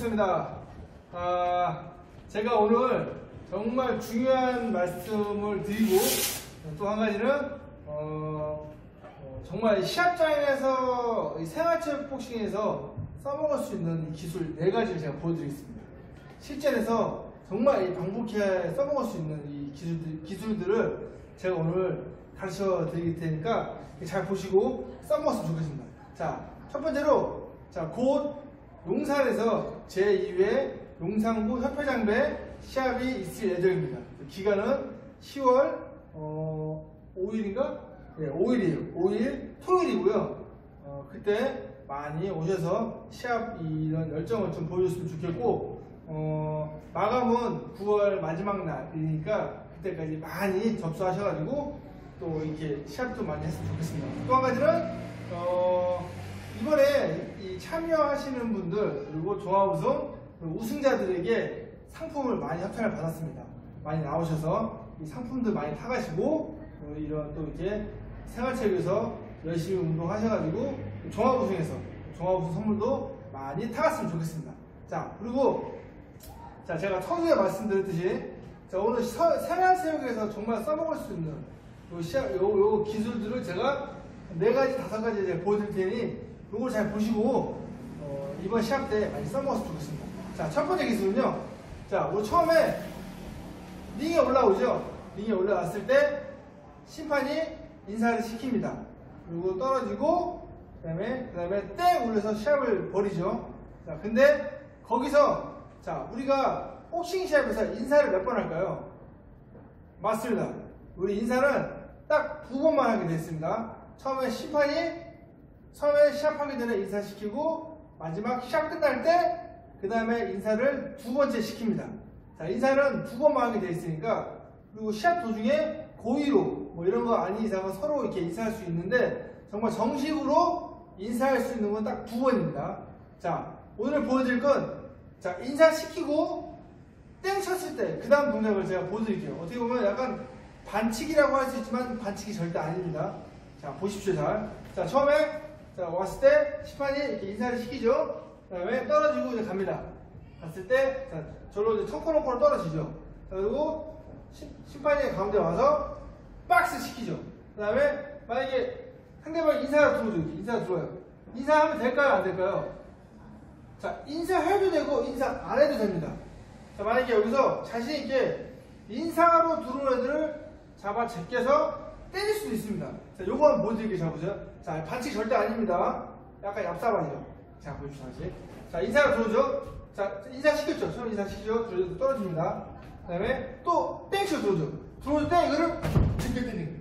반갑습니다. 제가 오늘 정말 중요한 말씀을 드리고 또 한 가지는 정말 시합장에서 생활체육 복싱에서 써먹을 수 있는 기술 4가지를 제가 보여드리겠습니다. 실전에서 정말 이 방북해 써먹을 수 있는 이 기술들을 제가 오늘 가르쳐 드릴 테니까 잘 보시고 써먹었으면 좋겠습니다. 자, 첫 번째로 곧 용산에서 제2회 용산구 협회장배 시합이 있을 예정입니다. 기간은 10월 5일인가? 네, 5일이에요. 5일 토요일이고요. 그때 많이 오셔서 시합 이런 열정을 좀 보여줬으면 좋겠고, 마감은 9월 마지막 날이니까 그때까지 많이 접수하셔가지고 또 이렇게 시합도 많이 했으면 좋겠습니다. 또 한 가지는 이번에 이 참여하시는 분들 그리고 종합우승 우승자들에게 상품을 많이 협찬을 받았습니다. 많이 나오셔서 이 상품들 많이 타가시고 이런 또 이렇게 생활체육에서 열심히 운동하셔가지고 종합우승에서 종합우승 선물도 많이 타갔으면 좋겠습니다. 자, 그리고 제가 처음에 말씀드렸듯이 오늘 생활체육에서 정말 써먹을 수 있는 요 기술들을 제가 4가지, 5가지 제가 보여드릴 테니 요걸 잘 보시고 이번 시합 때 많이 써먹었으면 좋겠습니다. 자, 첫 번째 기술은요. 자, 우리 처음에 링에 올라오죠. 링에 올라왔을 때 심판이 인사를 시킵니다. 그리고 떨어지고 그다음에 땡 울려서 시합을 벌이죠. 자, 근데 거기서 우리가 복싱 시합에서 인사를 몇 번 할까요? 맞습니다. 우리 인사는 딱 2번만 하게 됐습니다. 처음에 시합하기 전에 인사시키고 마지막 시합 끝날 때 그 다음에 인사를 2번째 시킵니다. 자, 인사는 2번만 하게 되어 있으니까, 그리고 시합 도중에 고의로 뭐 이런 거 아닌 이상은 서로 이렇게 인사할 수 있는데 정말 정식으로 인사할 수 있는 건 딱 2번입니다. 자, 오늘 보여드릴 건 인사시키고 땡 쳤을 때 그 다음 동작을 제가 보여드릴게요. 어떻게 보면 약간 반칙이라고 할 수 있지만 반칙이 절대 아닙니다. 자, 보십시오. 자, 처음에 왔을 때 심판이 이렇게 인사를 시키죠. 그 다음에 떨어지고 이제 갑니다. 갔을 때 저로 이제 텅커놓고 떨어지죠. 그리고 심판이 가운데 와서 박스 시키죠. 그 다음에 만약에 상대방 인사가 들어오죠. 인사가 들어와요. 인사하면 될까요? 안 될까요? 자, 인사해도 되고 인사 안 해도 됩니다. 자, 만약에 여기서 자신있게 인사로 들어온 애들을 잡아 제껴서 때릴 수도 있습니다. 자, 요거 한번 보여드릴게요. 자, 보세요. 자, 반칙 절대 아닙니다. 약간 얍사반이죠. 자, 보십시오. 다시. 자, 인사가 들어오죠. 자, 인사 시켰죠. 처음 인사 시키죠. 떨어집니다. 그 다음에 또 땡 치고 들어오죠. 들어올 때 이거를 제껴 때리는 거예요.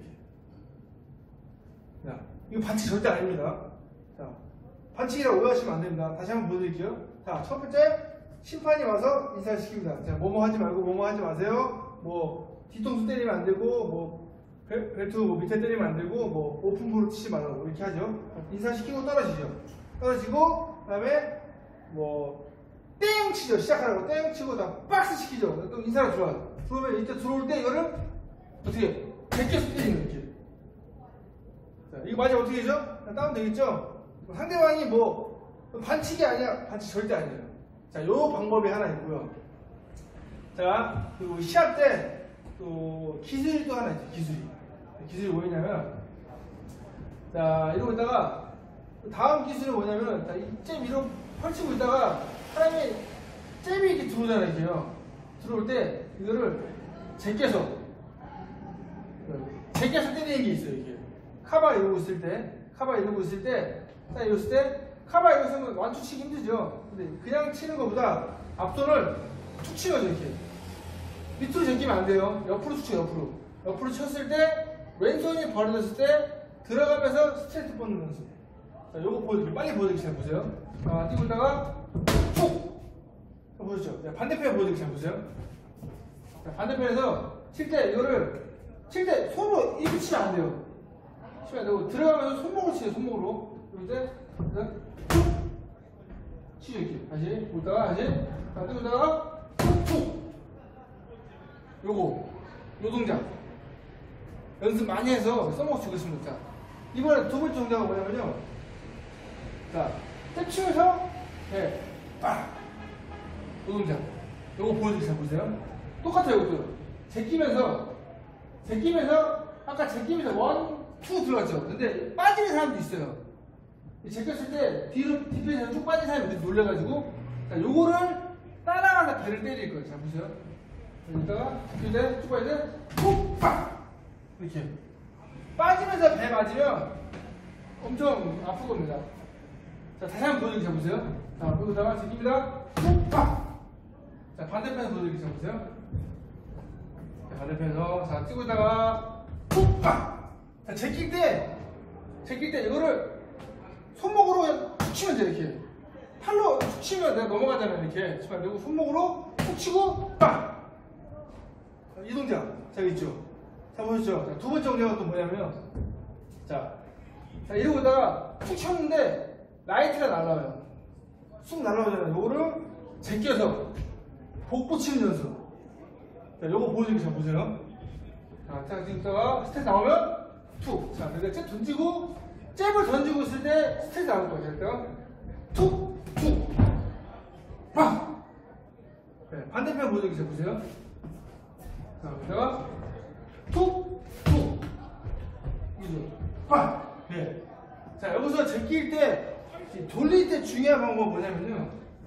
자, 이거 반칙 절대 아닙니다. 자, 반칙이라고 오해하시면 안 됩니다. 다시 한번 보여드릴게요. 자, 첫 번째 심판이 와서 인사를 시킵니다. 자, 뭐뭐 하지 말고 뭐뭐 하지 마세요. 뭐 뒤통수 때리면 안 되고 뭐 벨트 뭐 밑에 때리면 안 되고 뭐 오픈브로 치지 말라고 이렇게 하죠. 인사시키고 떨어지죠. 떨어지고 그다음에 뭐 땡 치죠. 시작하라고 땡 치고 다 박스 시키죠. 또 인사가 들어와요. 그러면 이때 들어올 때 이거를 어떻게 제껴서 때리는 이렇게. 자, 이거 마지막 어떻게 되죠? 다운 되겠죠? 상대방이 뭐 반칙이 아니야. 반칙 절대 아니에요. 자, 요 방법이 하나 있고요. 자, 그리고 시합 때 또 기술이 또 하나 있죠. 기술이 뭐냐면, 자, 이러고 있다가 다음 기술이 뭐냐면, 자, 이 잽 이렇게 펼치고 있다가 사람이 잽이 이렇게 들어오잖아요. 이렇게요. 들어올 때 이거를 제껴서 때리는 게 있어요. 이게 카바 이러고 있을 때, 딱 이랬을 때 카바 이러고 있으면 완투 치기 힘들죠. 근데 그냥 치는 것보다 앞손을 툭 치는 거죠. 이렇게 밑으로 제끼면 안 돼요. 옆으로 툭 쳐요. 옆으로 쳤을 때 왼손이 벌어졌을 때 들어가면서 스트레이트 뻗는 연습. 자, 요거 보여드릴게요. 빨리 보여드릴게요. 잘 보세요. 자, 뛰고 있다가 툭! 자, 보셨죠? 자, 반대편에 보여드릴게요. 잘 보세요. 자, 반대편에서 칠 때 이거를 칠 때 손으로 이렇게 치면 안 돼요. 치면 안 되고 들어가면서 손목으로 치세요. 손목으로. 그럴 때 툭! 치죠. 이렇게. 다시 보다가 다시 자, 뛰고 있다가 툭! 요 동작 연습 많이 해서 써먹어 주겠습니다. 자, 이번에 두 번째 동작은 뭐냐면요. 자, 탭 치면서 빡 동작. 요거 보여드릴게요. 잘 보세요. 똑같아요, 이것도. 제끼면서 아까 제끼면서 1, 2 들어갔죠. 근데 빠지는 사람도 있어요. 제꼈을 때 뒤로 뒷편에서 쭉 빠진 사람이 이렇게 놀려가지고, 자, 요거를 따라가서 배를 때릴 거예요. 잘 보세요. 여기다가 제낄 때 쭉 빠질 때 푹! 빡! 이렇게 빠지면서 배 맞으면 엄청 아플 겁니다. 자, 다시 한번 보여드릴게요. 잘 보세요. 자, 여기다가 제낍니다. 푹! 빡! 자, 반대편에서 보여드릴게요. 잘 보세요. 자, 반대편에서 자, 뛰고 있다가 푹! 빡! 자, 제낄 때 이거를 손목으로 그냥 툭 치면 돼. 이렇게 팔로 툭 치면 내가 넘어가잖아요. 이렇게 치면 되고 손목으로 툭 치고 빡! 이 동작 잘 있죠? 자, 보셨죠? 자, 두 번째 동작은 또 뭐냐면 자, 이러고 있다가 툭 쳤는데 라이트가 날라와요. 쑥 날라오잖아요. 요거를 제껴서 복부 치는 연습. 자, 요거 보여드릴게요. 잘 보세요. 자, 지금 있다가 스텝 나오면 툭. 자, 내가 잽 던지고 잽을 던지고 있을 때 스텝 나올 거예요. 일단 툭, 툭, 팍. 네, 반대편 보여드릴게요. 잘 보세요. 자, 여기다가 툭, 툭, 이죠. 팍. 네. 자, 여기서 제낄 때 돌릴 때 중요한 방법은 뭐냐면요.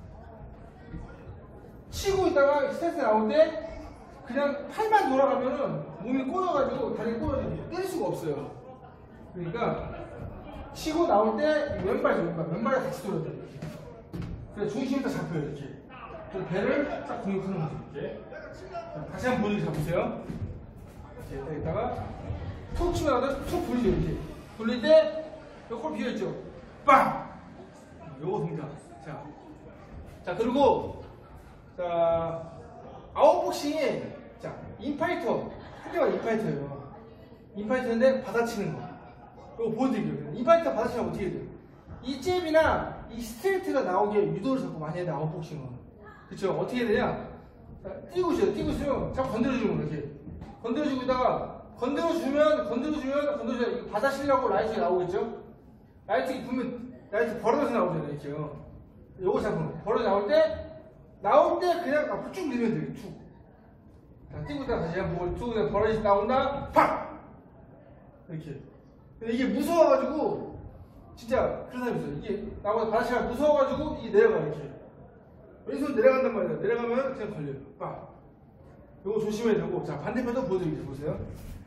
치고 있다가 스탠스 나올 때 그냥 팔만 돌아가면은 몸이 꼬여가지고 다리가 꼬여가지고 때릴 수가 없어요. 그러니까 치고 나올 때 왼발에 같이 돌아야 돼요. 그래서 중심이 딱 잡혀요. 이렇게. 그래서 배를 딱 공격하는 거죠. 이렇게. 자, 다시 한번 보여드릴게요. 보세요. 이렇게 있다가 툭 치고 나서 툭 돌리죠. 이렇게. 돌릴 때 요걸 비어있죠. 빵! 요거 동작. 자, 그리고 자, 아웃복싱이 자, 인파이터. 상대가 인파이터예요. 인파이터인데 받아치는 거. 이거 보여드릴게요. 인파이터 받아치면 어떻게 돼요? 이 잽이나 이 스트레이트가 나오게 유도를 자꾸 많이 해야 돼, 아웃복싱은. 그쵸? 어떻게 해야 되냐? 자, 뛰고 있으면 자꾸 건드려주는 거예요. 이렇게. 건드려주고 있다가 건드려주면 이거 받아치려고 라이트가 나오겠죠? 라이트 보면 라이트 벌어져서 나오잖아요. 이렇게요. 요거 잡으면 벌어져 나올 때 그냥 앞으로 쭉 밀면 돼요. 툭. 자, 뛰고 있다가 다시 한번 툭 벌어져서 나온다. 팍! 이렇게. 근데 이게 무서워가지고 진짜 그런 사람이 있어요. 이게 나보다 받아치기가 무서워가지고 이게 내려가 이렇게. 왼손 내려간단 말이에요. 내려가면 그냥 걸려요. 팍. 요거 조심해야 되고. 자, 반대편도 보여드릴게요. 보세요.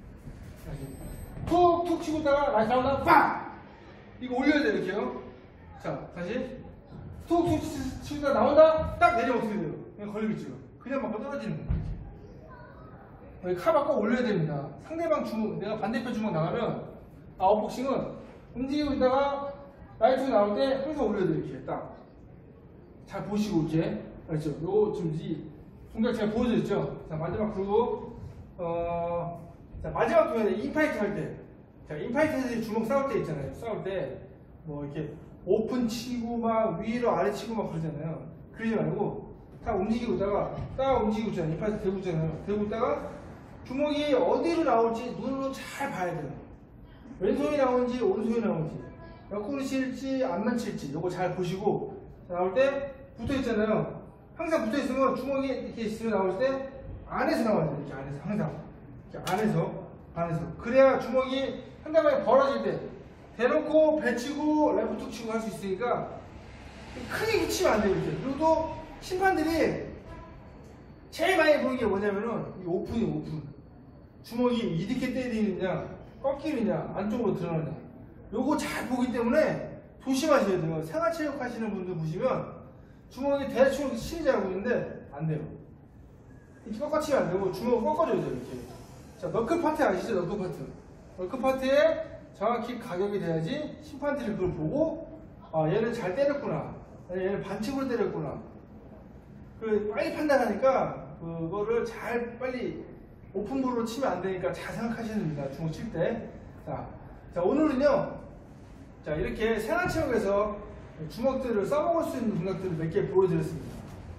툭 치고 있다가 다시 나온다. 팍! 이거 올려야 돼요. 이렇게요. 자, 다시 툭 치고 있다가 나온다. 딱 내리면 어떻게 돼요? 그냥 걸리겠죠. 그냥 맞고 떨어지는 거예요. 이렇게. 카바 꼭 올려야 됩니다. 상대방 주먹, 내가 반대편 주먹 나가면 아웃복싱은 움직이고 있다가 라이트가 나올 때 항상 올려야 돼요. 이렇게 딱. 잘 보시고 이렇게. 알죠? 요거 지금 이 동작 제가 보여드렸죠? 자, 마지막 그리고 자, 마지막 동작에 인파이트 할 때. 자, 인파이트에서 주먹 싸울 때 있잖아요. 싸울 때 뭐 이렇게 오픈 치고 막 위로 아래 치고 막 그러잖아요. 그러지 말고 다 움직이고 있다가 딱 움직이고 있잖아요. 인파이트 대고 있잖아요. 대고 있다가 주먹이 어디로 나올지 눈으로 잘 봐야 돼요. 왼손이 나오는지 오른손이 나오는지 옆구리 칠지 앞만 칠지 요거 잘 보시고 나올 때 붙어있잖아요. 항상 붙어있으면 주먹이 이렇게 있으면 나올 때 안에서 나와야 돼요. 이렇게 안에서 항상 이렇게 안에서 그래야 주먹이 상대방이 벌어질 때 대놓고 배 치고 레프트 치고 할 수 있으니까 크게 붙이면 안 돼요. 이렇게. 그리고 또 심판들이 제일 많이 보는 게 뭐냐면은 이 오픈 주먹이 이렇게 때리느냐 꺾이느냐 안쪽으로 드러나냐 요거 잘 보기 때문에 조심하셔야 돼요. 생활체육 하시는 분들 보시면 주먹이 대충 이렇게 치는 줄 알고 있는데 안 돼요. 이렇게 꺾어치면 안 되고 주먹을 꺾어줘야 돼요. 이렇게. 자, 너클 파트 아시죠? 너클 파트. 너클 파트에 정확히 가격이 돼야지 심판들이 그걸 보고 아, 얘는 잘 때렸구나. 얘는 반칙으로 때렸구나. 그 빨리 판단하니까 그거를 잘 빨리 오픈볼로 치면 안 되니까 잘 생각하셔야 됩니다. 주먹 칠 때. 자, 오늘은요. 자, 이렇게 생활체육에서 주먹들을 써먹을 수 있는 동작들을 몇 개 보여드렸습니다.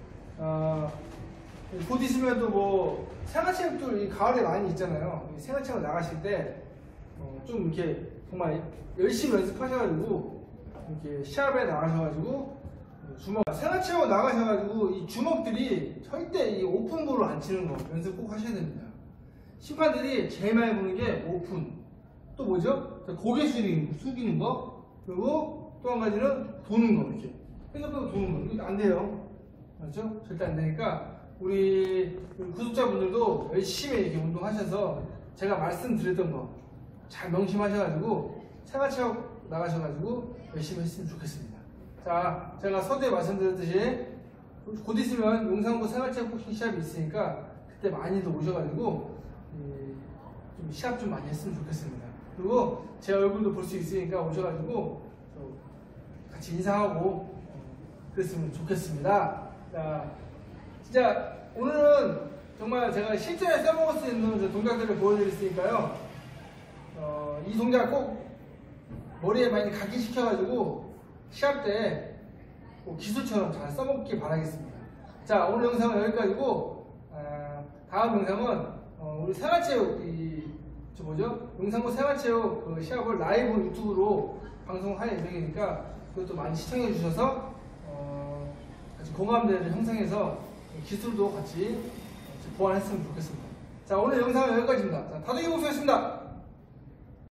곧 있으면 또 뭐 생활체육들 가을에 많이 있잖아요. 생활체육 나가실 때 좀 이렇게 정말 열심히 연습하셔가지고 이렇게 시합에 나가셔가지고 주먹 생활체육 나가셔가지고 이 주먹들이 절대 이 오픈볼을 안 치는 거 연습 꼭 하셔야 됩니다. 심판들이 제일 많이 보는 게 오픈, 또 뭐죠? 고개 숙이는 거, 그리고 또 한 가지는 도는 거, 이렇게 핸드폰 도는 거. 이거 안 돼요, 맞죠? 절대 안 되니까 우리 구독자분들도 열심히 이렇게 운동하셔서 제가 말씀드렸던 거 잘 명심하셔가지고 생활체육 나가셔가지고 열심히 했으면 좋겠습니다. 자, 제가 서두에 말씀드렸듯이 곧 있으면 용산구 생활체육 복싱 시합이 있으니까 그때 많이들 오셔가지고 좀 시합 좀 많이 했으면 좋겠습니다. 그리고 제 얼굴도 볼 수 있으니까 오셔가지고 같이 인사하고 그랬으면 좋겠습니다. 자, 진짜 오늘은 정말 제가 실전에 써먹을 수 있는 동작들을 보여드릴 수 있으니까요. 이 동작 꼭 머리에 많이 각인시켜가지고 시합 때 기술처럼 잘 써먹기 바라겠습니다. 자, 오늘 영상은 여기까지고 다음 영상은 우리 생활체육 용산구 생활체육 그 시합을 라이브 유튜브로 방송할 예정이니까 그것도 많이 시청해 주셔서 같이 공감대를 형성해서 기술도 같이 보완했으면 좋겠습니다. 자, 오늘 영상은 여기까지입니다. 자, 다둥이 목소리였습니다.